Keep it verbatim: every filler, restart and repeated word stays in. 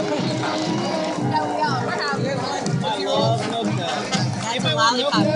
Yo, yo, we're having fun. I love milk duds. That's a lollipop.